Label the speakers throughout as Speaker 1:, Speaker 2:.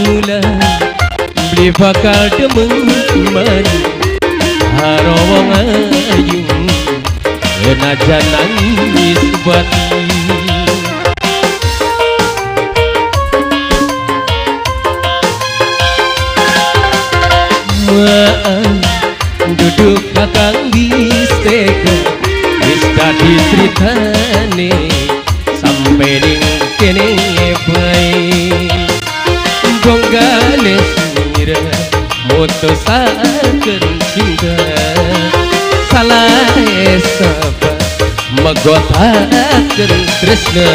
Speaker 1: bulan beli bakal demen harawang ayu enajan nangis bati duduk kakang bisteka wis dadi critane sampe ning kene bae gonggane sira mutusaken cinta salah sapa megotaken tresna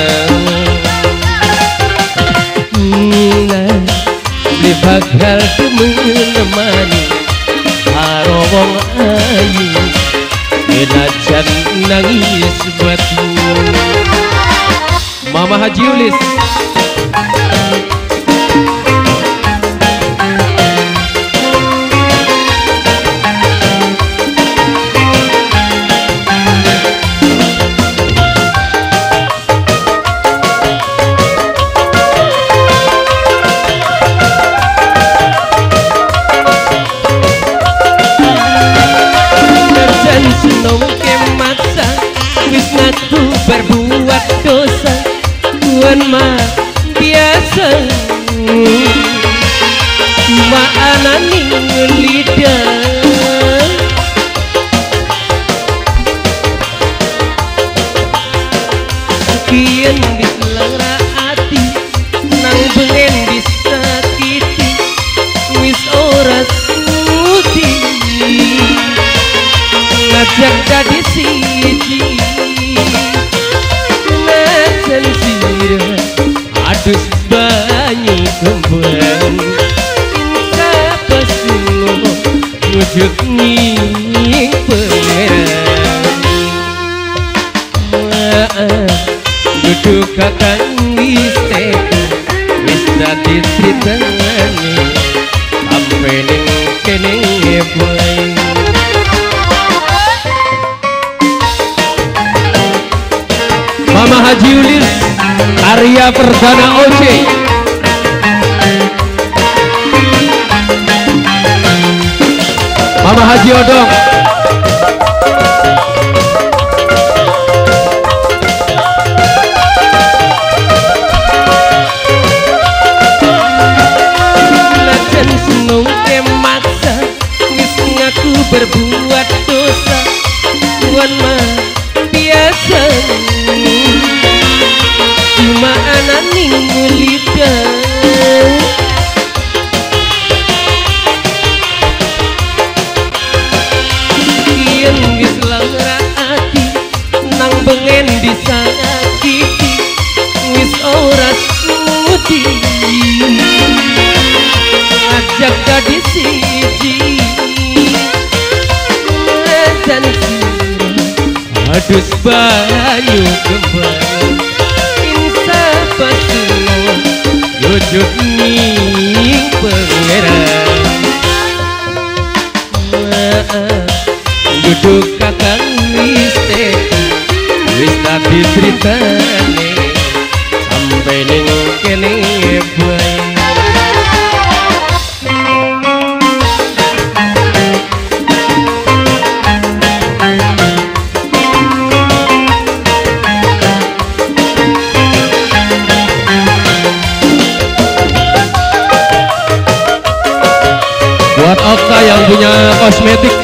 Speaker 1: beli bakal temen-temani harawang ayu enajan nangis batu Mama Haji Yulis berbuat dosa Tuhan mah biasa cuma anani lidah kian diselara hati nang bengen disakiti wis ora sudi ngajak dadi siji adus banyu kembang sapa sing wujud ning pangeran duduk kakang bisteka wis dadi critane sampe ning kene bae Mama Haji Yulis Arya Perdana Oce Mama Haji Odong Lajan seneng kemaksa wis ngaku berbuat dosa Tuhan mah biasa cuma anani lidah kian wis lara hati nang bengen disakiti wis ora sudi ajak dadi siji dan adus banyu kembang sapa sing wujud ning pangeran duduk kakang bisteka wis dadi critane sampe ning kene bae buat Okta yang punya kosmetik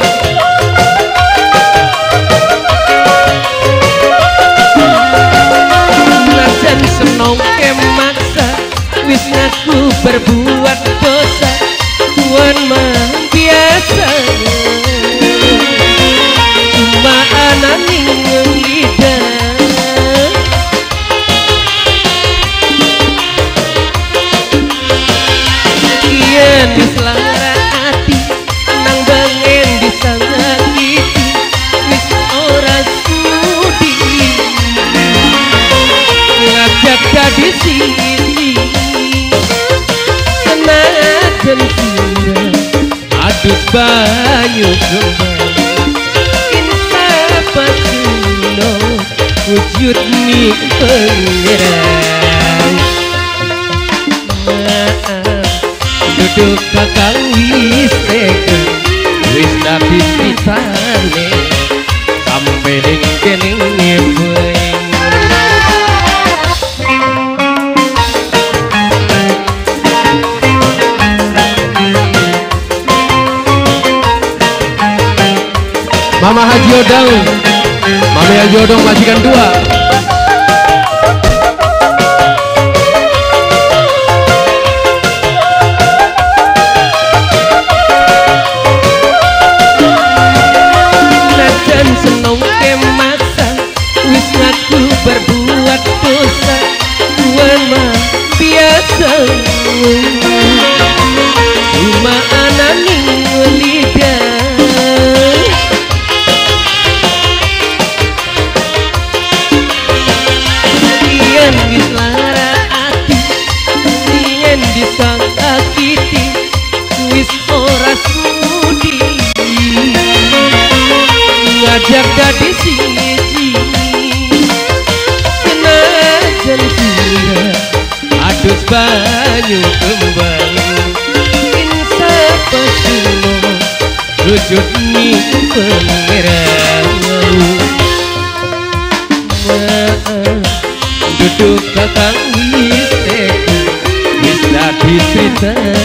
Speaker 1: najan senong kemaksa wis ngaku berbuat dosa Tuhan mah biasa cuma anani lidah kian diselara nang bengen disakiti wis ora sudi ngajak dadi siji senajan sira adus banyu kembang sapa sing wujud ning pangeran duduk kakang wis tega wis dadi pitane sampe ning kene nyebeng Mama Haji Odang, Mama Haji Odang majikan 2. Najan senong kemaksa, wis ngaku berbuat dosa, wema biasa. Cuma ananing lidah wis lara ati ingin disakiti wis ora sudi ngajak dadi siji senajan sira adus banyu kembang insa pasino rujut ni pengerang duduk kakang wis tega wis dadi critane